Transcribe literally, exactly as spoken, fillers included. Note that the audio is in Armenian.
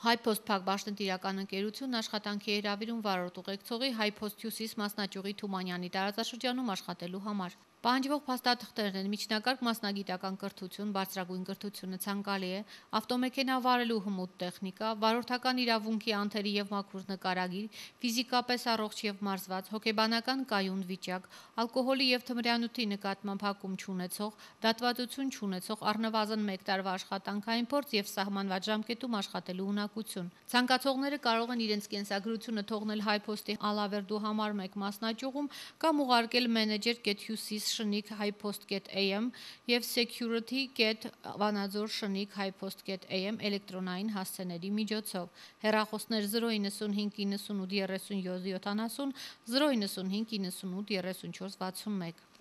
Հայփոստ փակbaşնտիրական ընկերությունն աշխատանքի է հրավիրում վարորդ ուղեկցողի Հայփոստ Հյուսիս մասնաճյուղի Թումանյանի տարածաշրջանում աշխատելու համար։ Պահանջվող փաստաթղթերն են միջնակարգ մասնագիտական կրթություն, բարձրագույն կրթությունը ցանկալի է, ավտոմեքենա վարելու հմուտ տեխնիկա, վարորդական իրավունքի անթերի եւ մաքուր նկարագիր, ֆիզիկապես առողջ եւ մարզված, հոգեբանական կայուն վիճակ, ալկոհոլի եւ թմրանյութի նկատմամբ հակում չունեցող, դատվածություն չունեցող, առնվազն մեկ տարվա աշխատանքային փորձ եւ սահմանված ժամկետում աշխատելու ունակություն։ Ցանկացողները կարող են իրենց կենսագրությունը թողնել Հայփոստի Ալավերդու համար մեկ մասնաճյուղում կամ ուղարկել manager.hyusis շնիկ հայփոստ.am եւ security.վանաձոր շնիկ հայփոստ.am էլեկտրոնային հասցեների միջոցով։ Հեռախոսներ զրո նինսունհինգ նինսունութ երեսունյոթ յոթանասուն, զրո նինսունհինգ նինսունութ երեսունչորս վաթսունմեկ։